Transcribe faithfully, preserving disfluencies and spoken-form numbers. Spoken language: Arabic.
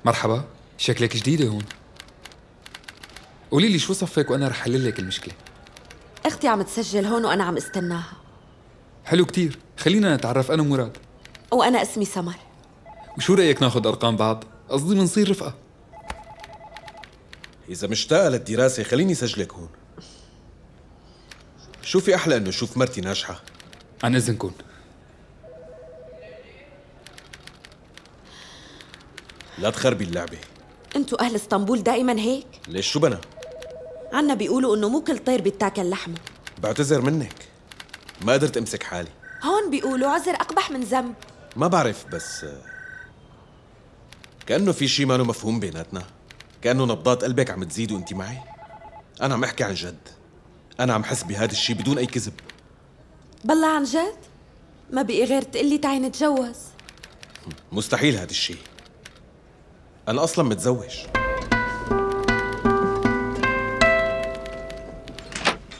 مرحبا، شكلك جديدة هون. قولي لي شو صفك وأنا رح حلل لك المشكلة. اختي عم تسجل هون وأنا عم استناها. حلو كتير، خلينا نتعرف أنا ومراد. وأنا اسمي سمر. وشو رأيك ناخد أرقام بعض؟ قصدي منصير رفقة. إذا مشتاقة للدراسة خليني سجلك هون. شو في أحلى إنه شوف مرتي ناجحة؟ عن إذنكم. لا تخربي اللعبة. انتو أهل اسطنبول دائما هيك؟ ليش شو بنا؟ عنا بيقولوا إنه مو كل طير بيتاكل لحمه. بعتذر منك، ما قدرت أمسك حالي. هون بيقولوا عذر أقبح من ذنب. ما بعرف، بس كأنه في شي ما له مفهوم بيناتنا، كأنه نبضات قلبك عم تزيد وانت معي. أنا عم أحكي عن جد، أنا عم حس بهذا الشي بدون أي كذب. بالله عن جد؟ ما بقي غير تقلي تعي نتجوز. مستحيل هذا الشي، أنا أصلاً متزوج.